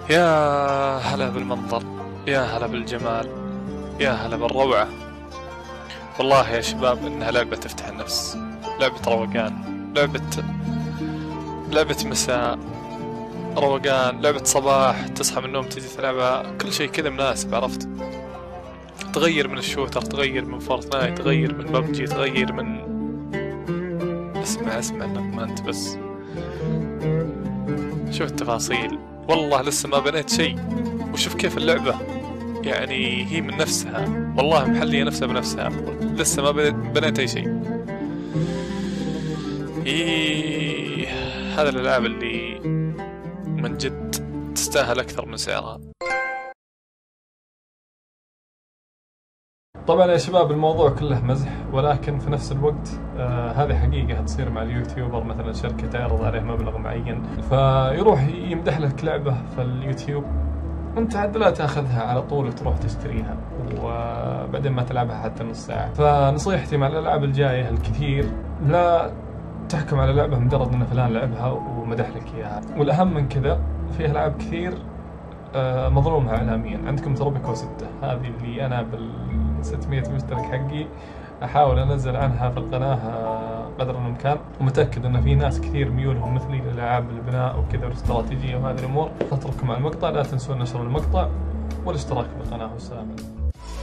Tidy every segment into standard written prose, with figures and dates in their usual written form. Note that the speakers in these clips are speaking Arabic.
يا هلا بالمنظر، يا هلا بالجمال، يا هلا بالروعة. والله يا شباب إنها لعبة تفتح النفس، لعبة روقان، لعبة مساء روقان، لعبة صباح تصحى من النوم تجي تلعبها، كل شيء كذا مناسب. عرفت؟ تغير من الشوتر، تغير من فورتنايت، تغير من ببجي، تغير من اسمع انك ما انت بس. شوف التفاصيل، والله لسه ما بنيت شيء، وشوف كيف اللعبة يعني هي من نفسها، والله محلية نفسها بنفسها، لسه ما بنيت اي شيء. إيه، هذا الالعاب اللي من جد تستاهل اكثر من سعرها. طبعا يا شباب الموضوع كله مزح، ولكن في نفس الوقت هذه حقيقة تصير مع اليوتيوبر. مثلا شركة تعرض عليه مبلغ معين فيروح يمدح لك لعبة في اليوتيوب، انت عاد لا تاخذها على طول وتروح تشتريها وبعدين ما تلعبها حتى نص ساعة. فنصيحتي مع الالعاب الجاية الكثير، لا تحكم على لعبة مجرد ان فلان لعبها ومدح لك اياها. والاهم من كذا، في العاب كثير مظلومها اعلاميا. عندكم تروبيكو 6، هذه اللي انا بال 600 مشترك حقي احاول انزل عنها في القناة قدر الامكان، ومتأكد ان في ناس كثير ميولهم مثلي للالعاب البناء وكذا والاستراتيجية وهذه الامور. اترككم مع المقطع، لا تنسون نشر المقطع والاشتراك في القناة. والسلام عليكم.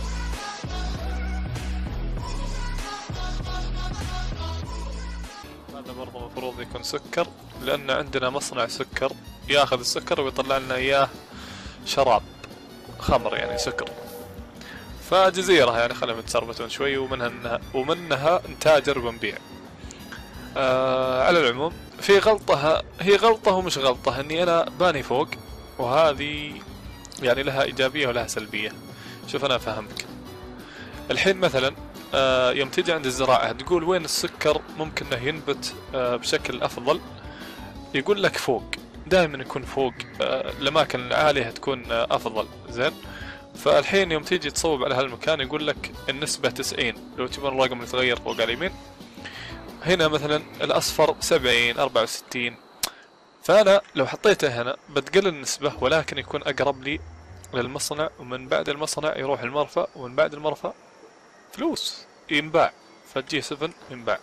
هذا برضه المفروض يكون سكر، لان عندنا مصنع سكر ياخذ السكر ويطلع لنا اياه شراب خمر، يعني سكر. فجزيرة يعني خليهم يتسربتون شوي، ومنها نتاجر ونبيع. على العموم في غلطة، هي غلطة ومش غلطة، اني انا باني فوق، وهذه يعني لها ايجابية ولها سلبية. شوف انا افهمك. الحين مثلا يوم تيجي عند الزراعة تقول وين السكر ممكن انه ينبت بشكل افضل، يقول لك فوق، دائما يكون فوق. الاماكن العالية تكون افضل. زين. فالحين يوم تيجي تصوب على هالمكان يقول لك النسبة 90، لو تبون الرقم يتغير فوق على اليمين. هنا مثلا الأصفر 70 64. فأنا لو حطيته هنا بتقل النسبة، ولكن يكون أقرب لي للمصنع، ومن بعد المصنع يروح المرفأ، ومن بعد المرفأ فلوس ينباع، فالجي 7 ينباع.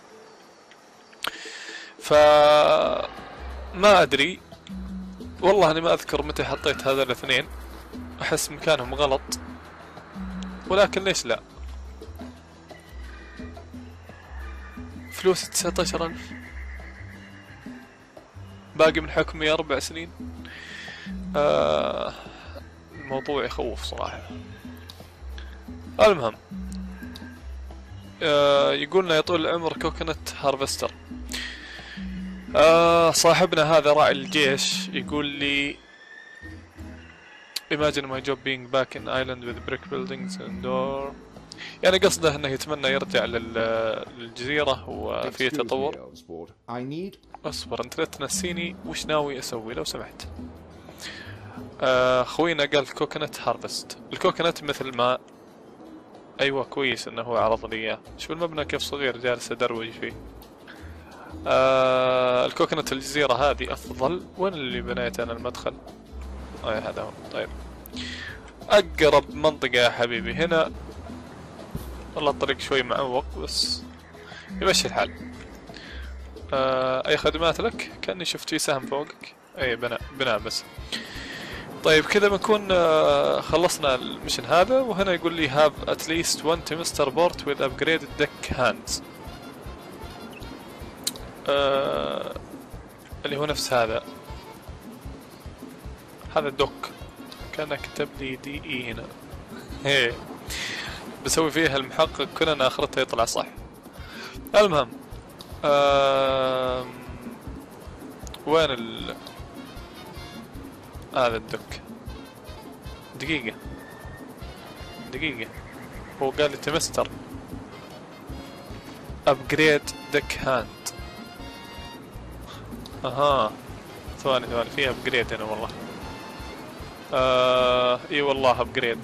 ما أدري والله أني ما أذكر متى حطيت هذا الاثنين، أحس مكانهم غلط، ولكن ليش لا. فلوس 19,000، باقي من حكمي 4 سنين. الموضوع يخوف صراحة. المهم يقولنا يطول العمر كوكونات هارفستر. صاحبنا هذا راعي الجيش يقول لي imagine my job being back in Ireland with brick buildings and door. يعني قصده انه يتمنى يرجع للجزيرة وفي تطور. اصبر انت لا تنسيني وش ناوي اسوي لو سمحت. خوينا قال كوكونات هارفست. الكوكونات مثل ما ايوه كويس انه هو عرض لي اياه. شوف المبنى كيف صغير جالس ادروج فيه. الكوكونات الجزيرة هذه افضل. وين اللي بنيت انا المدخل؟ هذا هو. طيب اقرب منطقة يا حبيبي هنا. والله الطريق شوي معوق بس يمشي الحال. اي خدمات لك؟ كأني شفت في سهم فوقك. اي بناء بس. طيب كذا بنكون خلصنا المشن هذا. وهنا يقول لي have at least one temister port with upgraded deck hands. اللي هو نفس هذا الدوك. كان كتب لي دي اي هنا. هي بسوي فيها المحقق كنا اخرته يطلع صح. المهم وين هذا الدك؟ دقيقة هو قال لي تمستر ابجريد دك هاند. ثواني في ابجريد هنا والله. اي والله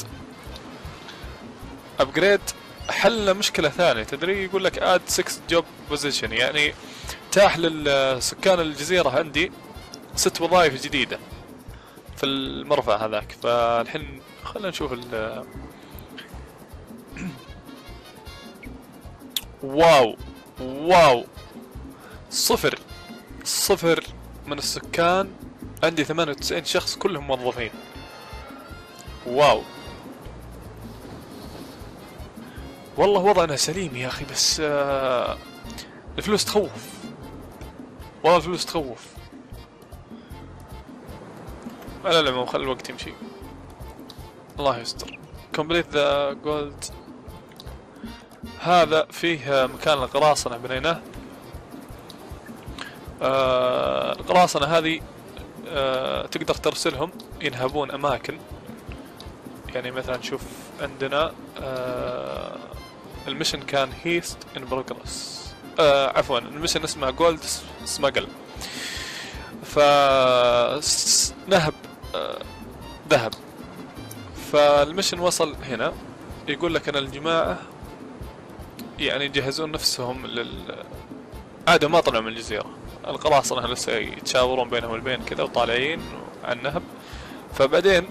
ابجريد حل مشكلة ثانية. تدري يقول لك اد 6 job position، يعني تاح للسكان الجزيرة عندي 6 وظائف جديدة. في المرفأ هذاك. فالحين خلينا نشوف واو واو، صفر من السكان. عندي 98 شخص كلهم موظفين. واو والله وضعنا سليم يا اخي، بس الفلوس تخوف، والله الفلوس تخوف. على العموم خلي الوقت يمشي، الله يستر. complete the gold. هذا فيه مكان القراصنة بنيناه. القراصنة هذه تقدر ترسلهم ينهبون أماكن. يعني مثلا شوف عندنا المشن كان هيست ان بروجرس، عفوا المشن اسمه جولد سماجل. فنهب ذهب. فالمشن وصل هنا، يقول لك ان الجماعة يعني يجهزون نفسهم عادة ما طلعوا من الجزيرة. القراصنة لسه يتشاورون بينهم البين كذا وطالعين عن النهب. فبعدين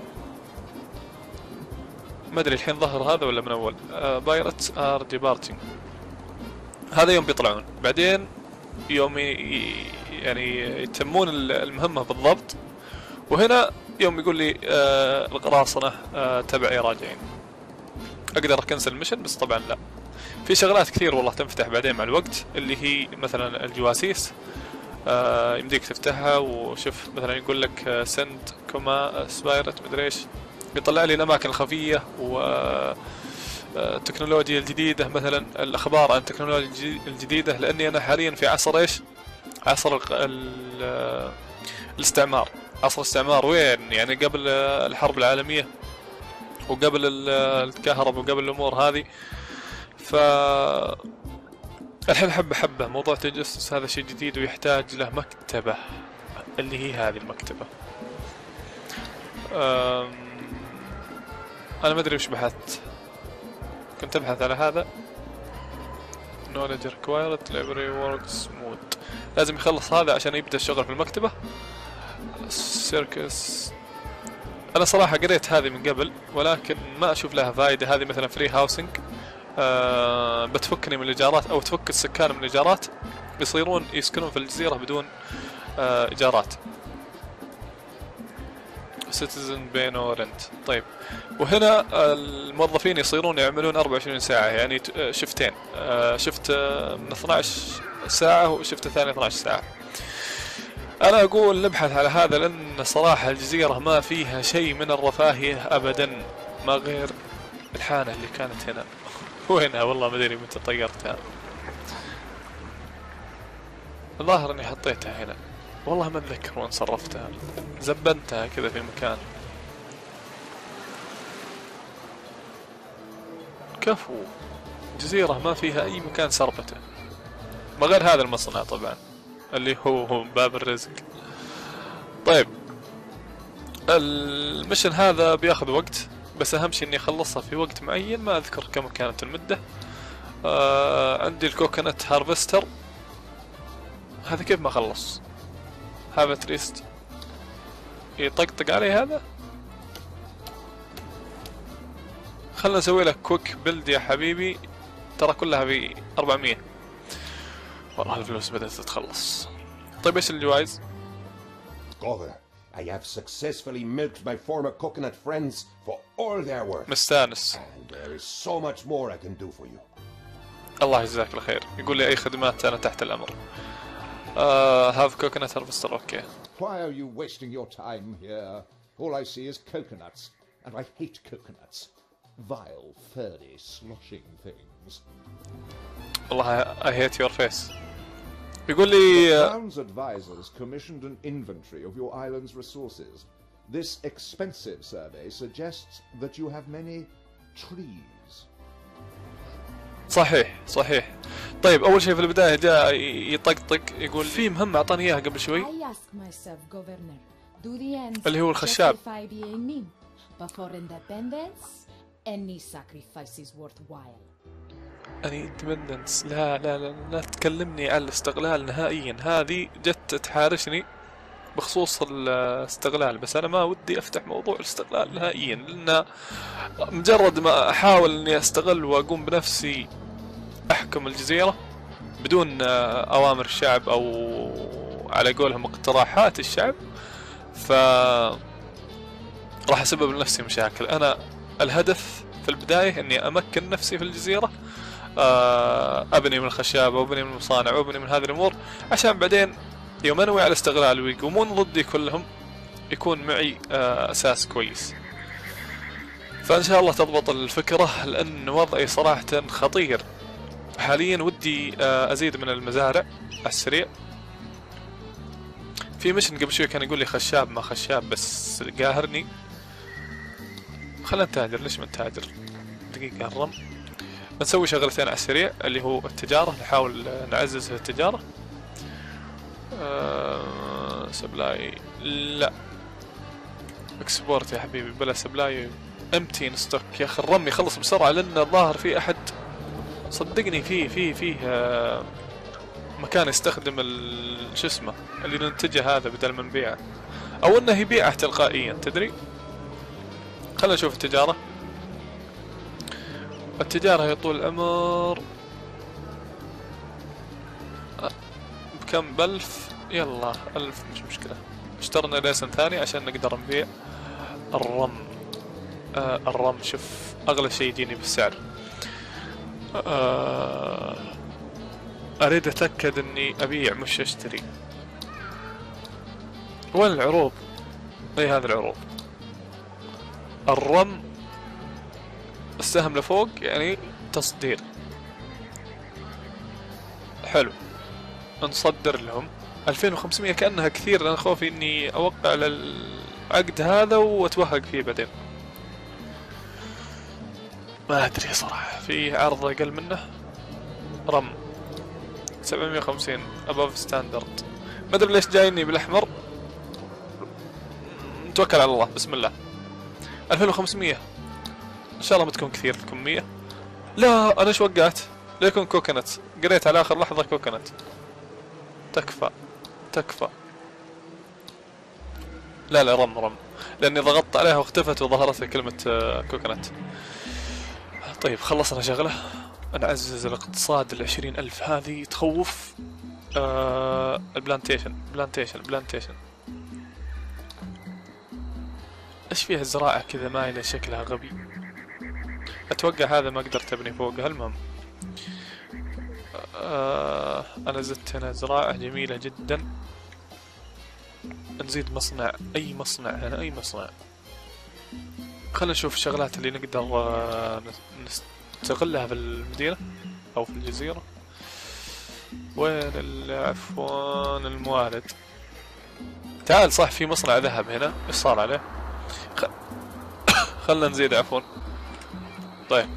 ما ادري الحين ظهر هذا ولا من اول. بايرتس ار ديبارتنج، هذا يوم بيطلعون. بعدين يوم يعني يتمون المهمة بالضبط. وهنا يوم يقول لي القراصنة تبعي راجعين. اقدر اكنسل المشن، بس طبعا لا. في شغلات كثير والله تنفتح بعدين مع الوقت، اللي هي مثلا الجواسيس. يمديك تفتحها. وشوف مثلا يقول لك سند كوما سبايرت مدري ايش، يطلع لي الاماكن الخفيه والتكنولوجيا الجديده، مثلا الاخبار عن التكنولوجيا الجديده. لاني انا حاليا في عصر ايش؟ عصر الاستعمار. عصر الاستعمار وين؟ يعني قبل الحرب العالميه وقبل الكهرباء وقبل الامور هذه. ف الحين حبة موضوع تجسس هذا شيء جديد، ويحتاج له مكتبة، اللي هي هذه المكتبة. أنا ما أدري وش بحثت، كنت أبحث على هذا knowledge required library works mode. لازم يخلص هذا عشان يبدأ الشغل في المكتبة. سيركس أنا صراحة قريت هذه من قبل، ولكن ما أشوف لها فايدة. هذه مثلا فري هاوسنج، بتفكني من الإيجارات، أو تفك السكان من الإيجارات، بيصيرون يسكنون في الجزيرة بدون إيجارات. citizen pay no rent. طيب، وهنا الموظفين يصيرون يعملون 24 ساعة، يعني شفتين، شفت من 12 ساعة وشفت الثاني 12 ساعة. أنا أقول نبحث على هذا، لأن صراحة الجزيرة ما فيها شيء من الرفاهية أبدا، ما غير الحانة اللي كانت هنا. وينها والله ما ادري متى طيرتها. الظاهر اني حطيتها هنا، والله ما اتذكر وين صرفتها. زبنتها كذا في مكان. كفو، جزيرة ما فيها اي مكان سربته، ما غير هذا المصنع طبعا اللي هو باب الرزق. طيب، المشن هذا بياخذ وقت، بس اهم شيء اني اخلصها في وقت معين. ما اذكر كم كانت المدة. عندي الكوكونات هارفستر، هذا كيف ما خلص؟ هذا تريست يطقطق عليه هذا. خلنا نسوي لك كويك بيلد يا حبيبي، ترى كلها ب 400. والله الفلوس بدأت تتخلص. طيب ايش الجوائز؟ I have successfully milked my former coconut friends for all their worth. مستانس. And there is so much more I can do for you. الله يجزاك الخير. يقول لي أي خدمات أنا تحت الأمر. Have coconut harvester. Okay. Why are you wasting your time here? All I see is coconuts, and I hate coconuts. Vile, furry, sloshing things. والله I hate your face. يقول لي The Crown's advisors commissioned an inventory of your island's resources. This expensive survey suggests that you have many trees. صحيح صحيح. طيب أول شيء في البداية جاء يطقطق، يقول في مهمة أعطاني إياها قبل شوي اللي هو الخشاب. independence. لا لا لا لا تكلمني عن الاستقلال نهائيا. هذه جت تحارشني بخصوص الاستغلال، بس أنا ما ودي أفتح موضوع الاستغلال نهائيا، لأن مجرد ما أحاول إني أستغل وأقوم بنفسي أحكم الجزيرة بدون أوامر الشعب أو على قولهم اقتراحات الشعب، ف راح أسبب لنفسي مشاكل. أنا الهدف في البداية إني أمكن نفسي في الجزيرة، أبني من الخشب وأبني من المصانع وأبني من هذه الأمور، عشان بعدين يوم أنوي على الاستغلال ويقومون ضدي كلهم يكون معي أساس كويس. فإن شاء الله تضبط الفكرة، لأن وضعي صراحة خطير حاليا. ودي أزيد من المزارع على السريع. في مشن قبل شوي كان يقول لي خشاب ما خشاب، بس قاهرني. خلنا نتاجر، ليش ما نتاجر؟ دقيقة الرم. بنسوي شغلتين على السريع، اللي هو التجارة، نحاول نعزز التجارة. سبلاي لا، اكسبورت يا حبيبي بلا سبلاي، امتي ستوك. يا اخي الرم يخلص بسرعة، لان الظاهر في احد صدقني فيه مكان يستخدم شو اسمه اللي ننتجه هذا بدل ما نبيعه، او انه يبيعه تلقائيا، تدري. خلنا نشوف التجارة. التجارة يا طول العمر بكم؟ ب1000. يلا 1000 مش مشكلة. اشترنا ليسن ثاني عشان نقدر نبيع الرم. الرم شوف اغلى شيء يجيني بالسعر. اريد اتأكد اني ابيع مش اشتري. وين العروض؟ اي هذه العروض. الرم السهم لفوق يعني تصدير. حلو، نصدر لهم 2500. كأنها كثير، لأن خوفي إني أوقع على العقد هذا وأتوهق فيه بعدين. ما أدري صراحة. في عرض أقل منه رم 750 above standard. ما أدري ليش جايني بالأحمر. نتوكل على الله، بسم الله. 2500 إن شاء الله ما تكون كثير الكمية. لا أنا إيش وقعت؟ ليكون كوكونات، قريت على آخر لحظة كوكونات. تكفى. لا رم، لأني ضغطت عليها واختفت وظهرت لي كلمة كوكونات. طيب خلصنا شغلة. نعزز الاقتصاد. 20,000 هذه تخوف. البلانتيشن. ايش فيها الزراعة كذا مايلة شكلها غبي. اتوقع هذا ما قدرت ابني فوقها. المهم انا زدت هنا زراعة جميلة جدا. نزيد مصنع، اي مصنع هنا، اي مصنع. خلنا نشوف الشغلات اللي نقدر نستغلها في المدينة او في الجزيرة. وين عفوا الموارد. تعال، صح في مصنع ذهب هنا، ايش صار عليه؟ خلنا نزيد عفوا. طيب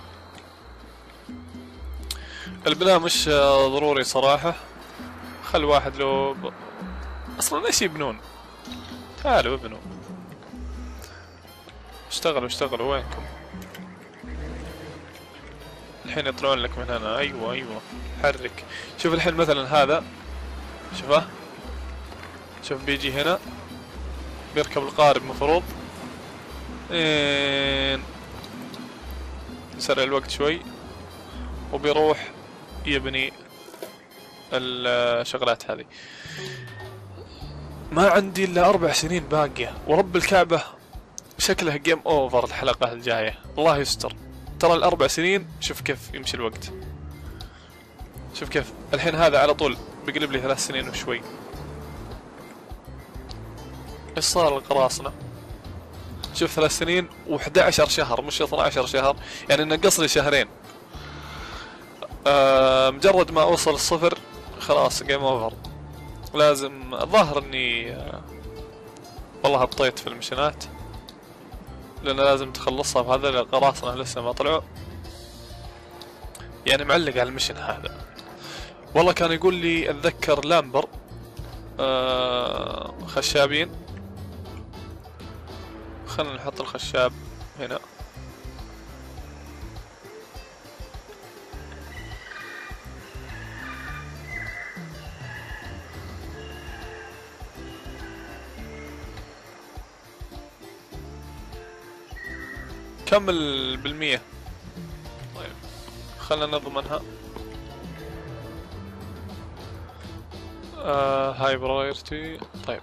البناء مش ضروري صراحة. خل واحد لو اصلا ايش يبنون؟ تعالوا ابنوا، اشتغلوا وينكم؟ الحين يطلعون لك من هنا. ايوه حرك. شوف الحين مثلا هذا، شوف بيجي هنا بيركب القارب مفروض. نسرع الوقت شوي وبيروح يبني الشغلات هذه. ما عندي الا 4 سنين باقية، ورب الكعبة شكلها جيم اوفر الحلقة الجاية. الله يستر. ترى ال4 سنين شوف كيف يمشي الوقت. شوف كيف الحين هذا على طول بيقلب لي 3 سنين وشوي. ايش صار القراصنة؟ شوف 3 سنين و11 شهر مش 12 شهر، يعني نقص لي شهرين. مجرد ما اوصل الصفر خلاص جيم اوفر. لازم الظاهر اني والله هبطيت في المشينات، لان لازم تخلصها بهذا. القراصنة لسه ما طلعوا، يعني معلق على المشن هذا. والله كان يقول لي اتذكر لامبر خشابين. خلنا نحط الخشاب هنا. كم بالمية؟ طيب خلنا نضمنها. هاي برايرتي. طيب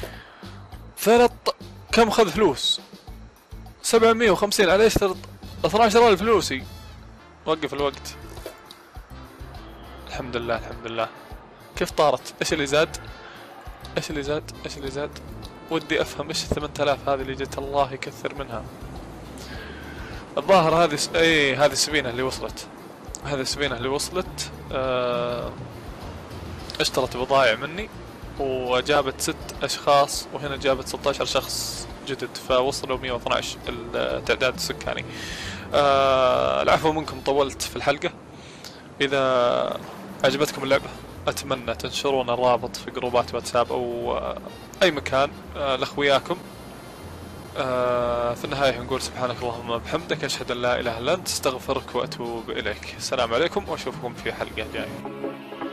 كم خذ فلوس؟ 750 على ايش؟ 12,000 فلوسي. وقف الوقت. الحمد لله الحمد لله. كيف طارت؟ ايش اللي زاد؟ ايش اللي زاد؟ ايش اللي زاد؟ ودي افهم ايش 8000 هذه اللي جت، الله يكثر منها. الظاهر هذه هذه السفينة اللي وصلت. هذه السفينة اللي وصلت اشترت بضائع مني وجابت 6 اشخاص، وهنا جابت 16 شخص جدد، فوصلوا 112 التعداد السكاني. العفو منكم طولت في الحلقة. اذا عجبتكم اللعبة اتمنى تنشرون الرابط في جروبات واتساب او اي مكان لاخوياكم. في النهاية نقول سبحانك اللهم وبحمدك، اشهد ان لا اله الا انت، استغفرك واتوب اليك. السلام عليكم واشوفكم في حلقة جاية.